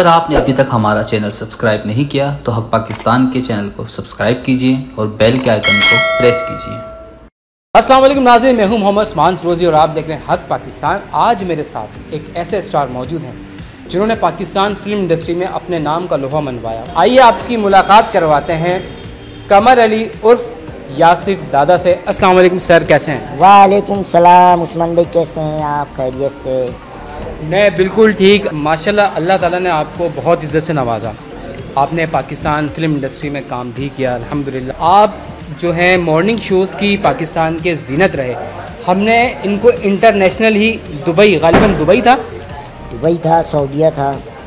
अगर आपने अभी तक हमारा चैनल सब्सक्राइब नहीं किया तो हक पाकिस्तान के चैनल को सब्सक्राइब कीजिए और बेल के आइकन को प्रेस कीजिए। अस्सलाम वालेकुम नाज़रीन, मैं हूं मोहम्मद उस्मान फ़िरोज़ी और आप देख रहे हैं हक पाकिस्तान। आज मेरे साथ एक ऐसे स्टार मौजूद हैं जिन्होंने पाकिस्तान फिल्म इंडस्ट्री में अपने नाम का लोहा मनवाया। आइए आपकी मुलाकात करवाते हैं कमर अली उर्फ यासिर दादा से। अस्सलाम वालेकुम सर, कैसे हैं? वालेकुम सलाम उस्मान भाई, कैसे हैं आप? खैरियत से? मैं बिल्कुल ठीक माशाल्लाह। अल्लाह ताला ने आपको बहुत इज़्ज़त से नवाजा। आपने पाकिस्तान फिल्म इंडस्ट्री में काम भी किया अल्हम्दुलिल्लाह। आप जो हैं मॉर्निंग शोज़ की पाकिस्तान के जीनत रहे। हमने इनको इंटरनेशनल ही गालिबन दुबई था, सऊदीया था।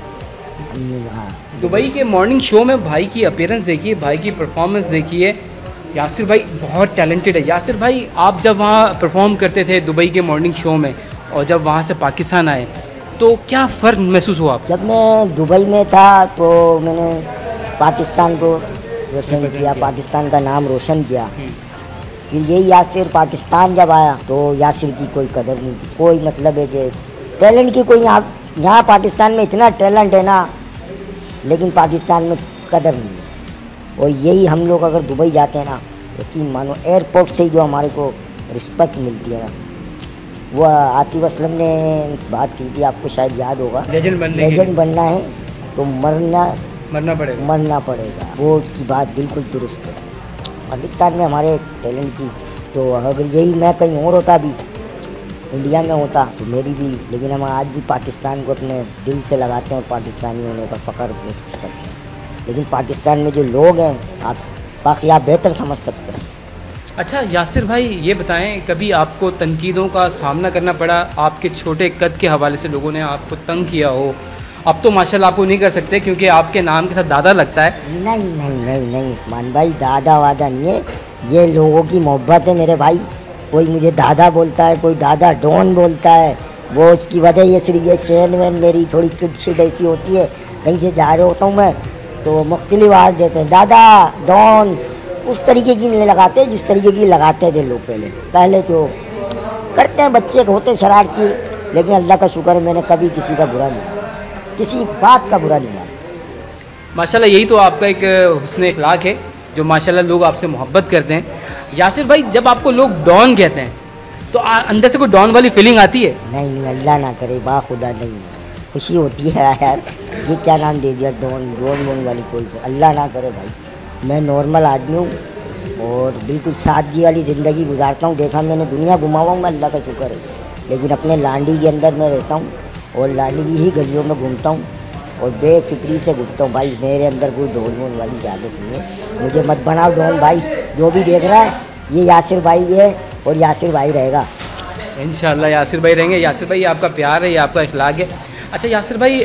हाँ, दुबई के मॉर्निंग शो में भाई की अपीयरेंस देखिए, भाई की परफॉर्मेंस देखिए। यासिर भाई बहुत टैलेंटेड है। यासिर भाई, आप जब वहाँ परफॉर्म करते थे दुबई के मॉर्निंग शो में और जब वहाँ से पाकिस्तान आए तो क्या फ़र्क महसूस हुआ आपको? जब मैं दुबई में था तो मैंने पाकिस्तान को रोशन किया, पाकिस्तान का नाम रोशन किया। फिर यही यासिर पाकिस्तान जब आया तो यासिर की कोई कदर नहीं थी। कोई मतलब है कि टैलेंट की कोई यहाँ पाकिस्तान में इतना टैलेंट है ना, लेकिन पाकिस्तान में कदर नहीं है। और यही हम लोग अगर दुबई जाते हैं ना, यकीन मानो एयरपोर्ट से ही जो हमारे को रिस्पेक्ट मिलती है ना, वो आतिफ असलम ने एक बात की थी, आपको शायद याद होगा, लेजेंड बनना है तो मरना पड़ेगा। वो उसकी बात बिल्कुल दुरुस्त है। पाकिस्तान में हमारे टैलेंट की तो अगर यही मैं कहीं और होता, भी इंडिया में होता तो मेरी भी, लेकिन हम आज भी पाकिस्तान को अपने दिल से लगाते हैं और पाकिस्तानी होने का फ़ख्र महसूस करते हैं। लेकिन पाकिस्तान में जो लोग हैं, आप बाकी आप बेहतर समझ सकते हैं। अच्छा यासिर भाई, ये बताएं, कभी आपको तनकीदों का सामना करना पड़ा? आपके छोटे कद के हवाले से लोगों ने आपको तंग किया हो? अब तो माशाल्लाह आपको नहीं कर सकते क्योंकि आपके नाम के साथ दादा लगता है। नहीं उस्मान भाई, दादा वादा नहीं है, ये लोगों की मोहब्बत है मेरे भाई। कोई मुझे दादा बोलता है, कोई दादा डॉन बोलता है, वो उसकी वजह ये सिर्फ ये चैन वैन मेरी थोड़ी किट ऐसी होती है। कहीं से जा रहे होता हूँ मैं तो मुख्तलिफ आवाज़ देते हैं, दादा डॉन, उस तरीके की नहीं लगाते जिस तरीके की लगाते थे लोग पहले तो करते हैं, बच्चे होते हैं शरारती। लेकिन अल्लाह का शुक्र है, मैंने कभी किसी का बुरा नहीं, किसी बात का बुरा नहीं माना। माशाल्लाह, यही तो आपका एक हुस्न इखलाक है जो माशाल्लाह लोग आपसे मोहब्बत करते हैं। यासिर भाई, जब आपको लोग डॉन कहते हैं तो अंदर से कोई डॉन वाली फीलिंग आती है? नहीं, अल्लाह ना करे, बाखुदा नहीं, खुशी होती है यार। ये क्या नाम दे दिया, डॉन वाली, कोई अल्लाह ना करे भाई। मैं नॉर्मल आदमी हूँ और बिल्कुल सादगी वाली ज़िंदगी गुजारता हूँ। देखा मैंने दुनिया घुमा हुआ हूँ मैं, अल्लाह का शुक्र है, लेकिन अपने लांडी के अंदर मैं रहता हूँ और लांडी की ही गलियों में घूमता हूँ और बेफिक्री से घूमता हूँ भाई। मेरे अंदर कोई डॉन वाली आदत नहीं है। मुझे मत बनाओ डॉन भाई। जो भी देख रहा है ये यासिर भाई है और यासिर भाई रहेगा इंशाल्लाह। यासिर भाई रहेंगे। यासिर भाई, आपका प्यार है, ये आपका इखलाक है। अच्छा यासिर भाई,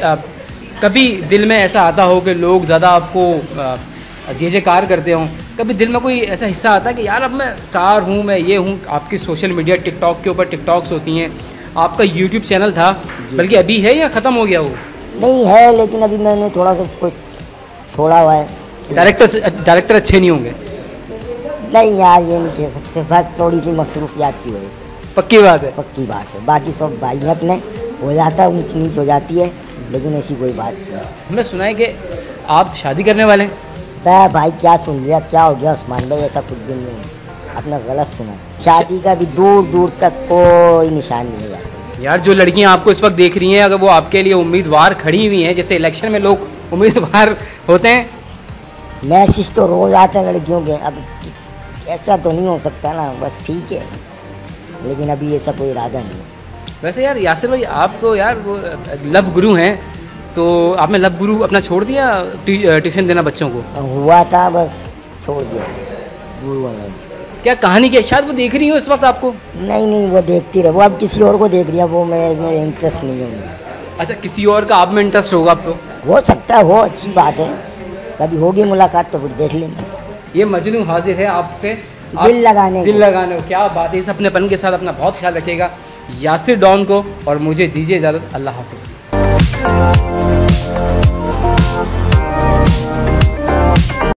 कभी दिल में ऐसा आता हो कि लोग ज़्यादा आपको जयकार करते हों? कभी दिल में कोई ऐसा हिस्सा आता है कि यार अब मैं स्टार हूँ, मैं ये हूँ? आपकी सोशल मीडिया टिकटॉक के ऊपर टिकटॉक्स होती हैं, आपका यूट्यूब चैनल था, बल्कि अभी है या ख़त्म हो गया? वो नहीं है, लेकिन अभी मैंने थोड़ा सा उसको छोड़ा हुआ है। डायरेक्टर अच्छे नहीं होंगे? नहीं यार, ये नहीं कह सकते, बस थोड़ी सी मसरूफियात की वजह से। पक्की बात है। बाकी सब भाई अपने हो जाता है, ऊँच नीच हो जाती है, लेकिन ऐसी कोई बात नहीं। हमने सुना है कि आप शादी करने वाले हैं। भाई क्या सुन लिया, क्या हो गया उस्मान भाई? ऐसा कुछ भी नहीं, आपने गलत सुना। शादी का भी दूर तक कोई निशान नहीं है। यार, जो लड़कियां आपको इस वक्त देख रही हैं, अगर वो आपके लिए उम्मीदवार खड़ी हुई हैं, जैसे इलेक्शन में लोग उम्मीदवार होते हैं, मैसेज तो रोज़ आते हैं लड़कियों के। अब ऐसा तो नहीं हो सकता ना, बस ठीक है, लेकिन अभी ऐसा कोई इरादा नहीं है। वैसे यार यासिर भाई, आप तो यार वो लव गुरु हैं, तो आपने लव गुरु अपना छोड़ दिया ट्यूशन देना बच्चों को? हुआ था, बस छोड़ दिया गुरु। क्या कहानी क्या? शायद वो देख रही हो इस वक्त आपको? नहीं, वो देखती रहे, वो अब किसी और को देख रही है, वो मेरे इंटरेस्ट नहीं है। अच्छा, किसी और का आप में इंटरेस्ट होगा अब तो? हो सकता है, हो, अच्छी बात है, कभी होगी मुलाकात तो फिर देख लेंगे। ये मजनू हाजिर है आपसे दिल लगाने को। क्या बात है। इस अपनेपन के साथ अपना बहुत ख्याल रखिएगा यासिर डॉन को, और मुझे दीजिए इजाज़त। अल्लाह हाफिज़।